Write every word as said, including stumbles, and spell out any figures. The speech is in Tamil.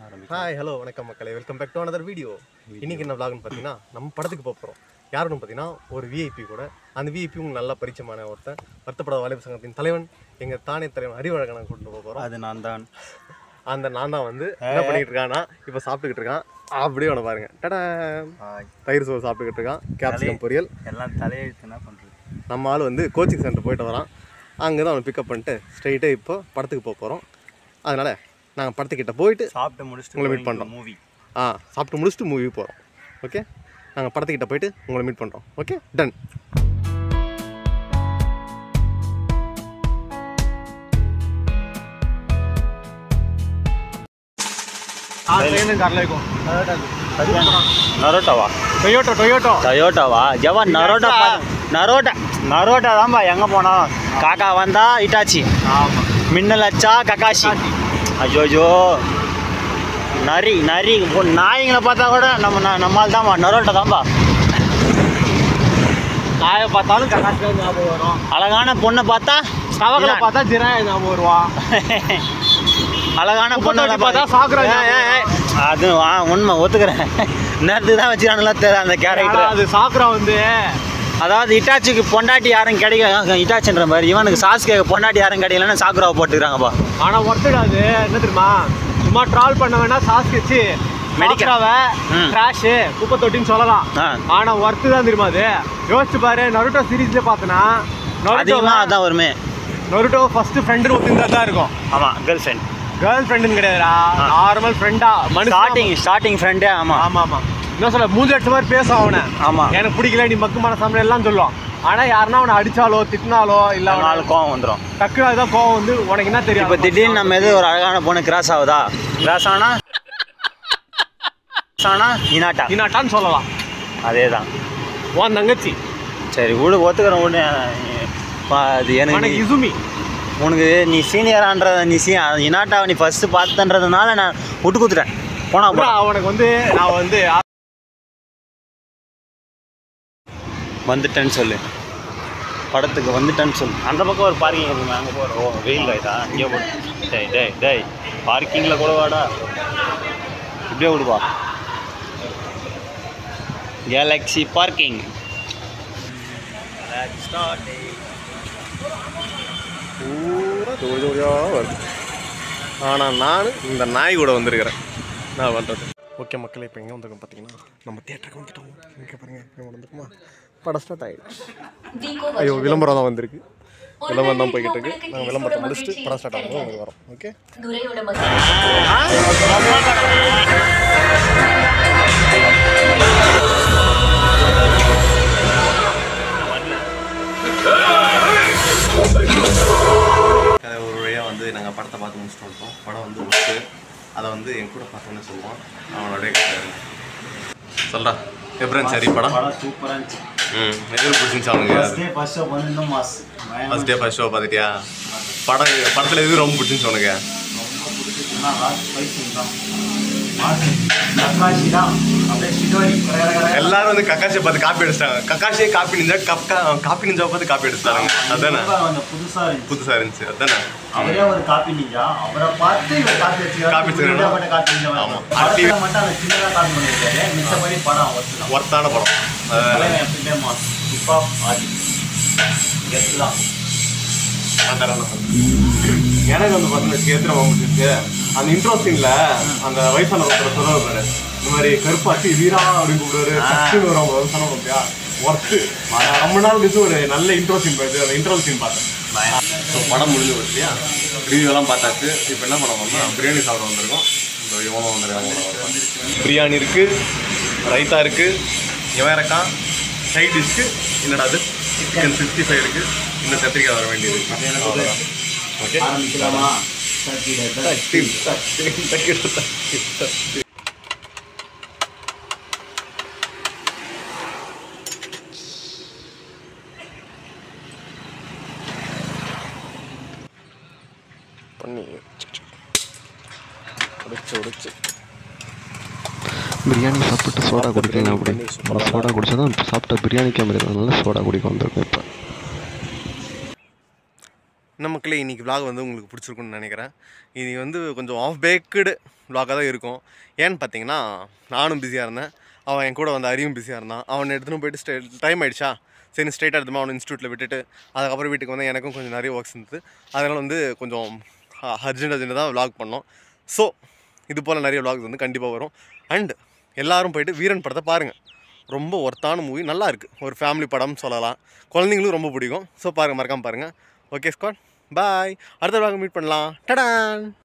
ஹாய் ஹலோ வணக்கம் மக்களே, welcome back to another video. இன்னைக்கு என்ன vlogனு பார்த்தீங்கன்னா நம்ம படத்துக்கு போக போகிறோம். யாருன்னு பார்த்தீங்கன்னா ஒரு விஐபி கூட. அந்த விஐபி உங்களுக்கு நல்லா பரிச்சயமான ஒருத்தன், வருத்தப்படாத வாலிபர் சங்கத்தின் தலைவன், எங்கள் தானே தலைவன் அறிவழகனை கூட்டிட்டு போக போகிறோம். அது நான் தான். அந்த நான் தான் வந்து என்ன பண்ணிட்டு இருக்கான்னா இப்போ சாப்பிட்டுக்கிட்டு இருக்கான். அப்படியே ஒன்று பாருங்க, டடா தயிர் சோறு சாப்பிட்டுக்கிட்டு இருக்கான், கேப்சிகம் பொரியல் எல்லாம் தலையெழுத்து என்ன பண்ணுறது. நம்ம ஆள் வந்து கோச்சிங் சென்டர் போயிட்டு வரான். அங்கே தான் அவனை பிக்கப் பண்ணிட்டு ஸ்ட்ரைட்டாக இப்போ படத்துக்கு போக போகிறோம். அதனால் நாங்கள் படத்துக்கிட்ட போயிட்டு சாப்பிட்டு முடிச்சுட்டு உங்களை மீட் பண்ணுறோம். மூவி ஆ சாப்பிட்டு முடிச்சுட்டு மூவி போகிறோம். ஓகே, நாங்கள் படத்துக்கிட்ட போயிட்டு உங்களை மீட் பண்ணுறோம். Okay, done. நரோட்டாவா டொயோட்டோ டொயோட்டோ டொயோட்டாவா ஜவா நரோட்டா நரோட்டா நரோட்டா தான்பா. எங்கே போனோம் காக்கா வந்தா இட்டாச்சி, மின்னல் அச்சா கக்காஷி. ஐயோஜோ நரி நரி நாய்களை பார்த்தா கூட நம்ம நம்மால் தான்பா நரோட்டா தான்பா. நாயை பார்த்தாலும் கக்காசி தான் ஞாபகம் வரும். அழகான பொண்ணை பார்த்தா கவகளை பார்த்தா ஜிராய ஞாபகம் வருவான். அழகான பொண்ணை பார்த்தா சாக்குறா. அது ஆ உண்மை ஒத்துக்கிறேன். நேரத்துக்கு தான் வச்சுக்கிறானுங்களா தெரியல அந்த கேரக்டர். அது சாக்குறா வந்து, அதாவது இட்டாச்சிக்கு பொண்டாட்டி யாரும் கிடைக்க இட்டாச்சின்ற மாதிரி இவனுக்கு சாஸ்கே பொண்டாட்டி யாரும் கிடைக்கலன்னு சாக்குராவை போட்டுக்கிறாங்கப்பா. ஆனால் ஒருத்தடாது என்ன தெரியுமா, சும்மா ட்ராவல் பண்ண வேணா சாஸ்க் வச்சு மெடிக்காவை கிராஷு குப்பை தொட்டின்னு சொல்லலாம். ஆனால் ஒர்த்து தான் தெரியுமா அது. யோசிச்சு பாரு, நருட்டோ சீரீஸ்ல பார்த்தனா அதிகமாக அதான் வருமே. நருட்டோ ஃபர்ஸ்ட் ஃப்ரெண்டுன்னு ஒருத்தர் தான் இருக்கும். ஆமாம், கேர்ள் ஃப்ரெண்ட். கேர்ள் ஃப்ரெண்டுன்னு கிடையாதுடா, நார்மல் ஃப்ரெண்டா. ஸ்டார்டிங் ஸ்டார்டிங் ஃப்ரெண்டே. ஆமாம் ஆமாம் ஆமாம். என்ன சொல்ல, மூஞ்சி அடிச்ச மாதிரி பேசும் அவனை. ஆமாம், எனக்கு பிடிக்கல நீ மக்கு மன சமையல் எல்லாம் சொல்லுவான். ஆனால் யாருன்னா அவனை அடித்தாலோ திட்டினாலோ இல்லை நாலு கோவம் வந்துடும். டக்குனு அதுதான் கோவம் வந்து உனக்கு என்ன தெரியும். இப்போ திடீர்னு நம்ம எது ஒரு அழகான பொண்ணு கிராஸ் ஆகுதா, கிராஸ் ஆனா ஆனா இனாட்டா இனாட்டான்னு சொல்லலாம். அதே தான் உன் தங்கச்சி. சரி விடு, ஒத்துக்கிறேன் விடு. அது எனக்கு இசுமி உனக்கு நீ சீனியரான்றத நீ சீ இனாட்டாவை நீ ஃபர்ஸ்ட் பார்த்துன்றதுனால நான் விட்டு கொடுத்துட்டேன். போனா அவனுக்கு வந்து நான் வந்து வந்துட்டேன்னு சொல்லு, படத்துக்கு வந்துட்டேன்னு சொல்லு. அந்த பக்கம் ஒரு பார்க்கிங் இருக்குங்க, அங்கே போகிற. ஓ வெயில் ஆயிட்டா இங்கே போடு. டேய் டேய் டேய் பார்க்கிங்கில் கூட வாடா, இப்படியே விடுவா. Galaxy parking. பூரா ஜோடி ஜோடியாக வருது. ஆனால் நான் இந்த நாய் கூட வந்திருக்கிறேன். நான் பண்ணுறது. ஓகே மக்களே, இப்போ எங்கே வந்திருக்கோம் பார்த்தீங்கன்னா நம்ம தியேட்டருக்கு வந்துட்டோம். இங்கே பாருங்க, இங்கே வந்துருக்குமா, படம் ஸ்டார்ட் ஆகிடுச்சு. ஐயோ விளம்பரம் தான் வந்திருக்கு, விளம்பரம் தான் போய்கிட்டு இருக்கு. நாங்கள் விளம்பரத்தை முடிச்சுட்டு படம் ஸ்டார்ட் ஆகும்போது உங்களுக்கு வரோம். ஓகே, ஒரு வழியாக வந்து நாங்கள் படத்தை பார்த்து முடிச்சுட்டு வந்துட்டோம். படம் வந்து ஒர்க்கு. அதை வந்து என் கூட பார்த்தோன்னு சொல்லுவான். அவனோட சொல்கிறா எப்படின்னு. சரி, படம் படம் சூப்பராக இருந்துச்சு. ம் எதிர் பிடிச்சிருந்துச்சு அவனுக்கு. ஃபர்ஸ்ட் ஷோ பண்ணணும் mass. First day first show பார்த்துட்டியா? படம் படத்தில் எது ரொம்ப பிடிச்சிருந்துச்சு உனக்கு? ரொம்ப பிடிச்சிருச்சுன்னா லாஸ்ட் ஃபைட் தான். கக்காஷி தான் அப்படியே சிடோரி. எல்லாரும் வந்து கக்காஷியை பார்த்து காப்பி அடிச்சிட்டாங்க. கக்காஷியே காப்பி நிஞ்சா கக்கா காப்பி நிஞ்சாவை பார்த்து காப்பி அடிச்சிட்டாங்க. அதானே புதுசாக இருந்துச்சு. புதுசாக இருந்துச்சு. அதானே அவரே ஒரு காப்பி நிஞ்சா, அவரை பார்த்து காப்பி வச்சு காப்பி வச்சுருக்காங்க. Copy ninja. ஆமாம், மட்டும் அந்த சின்னதாக காப்பி பண்ணியிருக்காரு. மிச்சபடி படம் ஒர்த்து தான், ஒர்த்தான படம். எப்பயுமே மாஸ். இப்போ ஆதி கெஸ்ட் தான். எனக்கு வந்து பார்த்தீங்கன்னா கேத்திரம் முடிச்சிருக்கு. அந்த இன்ட்ரோ சீன்ல அந்த வயசான ஒருத்தர் சொல்லுவாரு பாரு, இந்த மாதிரி கருப்பாச்சி வீரா அப்படின்னு கூப்பிடுவாரு. கஷ்டம் வரும் வயசான பார்த்தியா, ஒர்த்து. ரொம்ப நாள் கழிச்சு ஒரு நல்ல இன்ட்ரோ சீன் பார்த்து அந்த இன்ட்ரோ சீன் பார்த்தேன். ஸோ படம் முடிஞ்சு வச்சியா, ரிவ்யூலாம் பார்த்தாச்சு. இப்போ என்ன பண்ண வந்தோம்னா பிரியாணி சாப்பிட வந்திருக்கோம். இந்த இவனும் வந்துருக்காங்க. பிரியாணி இருக்குது, ரைத்தா இருக்குது, இவரக்காய் சைட் டிஷ்க்கு என்னடா அது சிக்கன் சிக்ஸ்டி ஃபைவ் இருக்குது, இன்னும் கத்திரிக்காய் வர வேண்டியது இருக்குது. ஓகே, ஆரம்பிக்கலாமா? பண்ணி உடைச்சு உடைச்சு பிரியாணி சாப்பிட்டு சோடா குடிக்கலாம். அப்படி சோடா குடிச்சா தான் சாப்பிட்ட பிரியாணிக்கு மாதிரி நல்லா சோடா குடிக்க வந்திருக்கும். இப்போ என்ன மக்களே, இன்றைக்கி விலாக் வந்து உங்களுக்கு பிடிச்சிருக்குன்னு நினைக்கிறேன். இது வந்து கொஞ்சம் ஆஃப் பேக்குடு விலாகாக தான் இருக்கும். ஏன்னு பார்த்தீங்கன்னா, நானும் பிஸியாக இருந்தேன், அவன் என் கூட வந்து அறிவும் பிஸியாக இருந்தான். அவனை எடுத்துன்னு போயிட்டு ஸ்டே டைம் ஆகிடுச்சா, சரி ஸ்ட்ரெயிட்டாக எடுத்துமா அவனை இன்ஸ்டியூட்டில் விட்டுட்டு அதுக்கப்புறம் வீட்டுக்கு வந்து எனக்கும் கொஞ்சம் நிறைய ஒர்க்ஸ் இருந்தது. அதனால் வந்து கொஞ்சம் அர்ஜென்ட் அர்ஜென்ட் தான் விலாக் பண்ணோம். ஸோ இது போல் நிறைய விலாக்ஸ் வந்து கண்டிப்பாக வரும். அண்ட் எல்லோரும் போய்ட்டு வீரன் படத்தை பாருங்கள். ரொம்ப ஒர்த்தான மூவி, நல்லா இருக்குது. ஒரு ஃபேமிலி படம் சொல்லலாம், குழந்தைங்களும் ரொம்ப பிடிக்கும். ஸோ பாருங்கள், மறக்காமல் பாருங்கள். Okay squad, bye. அடுத்த விலாக் மீட் பண்ணலாம். டடான்.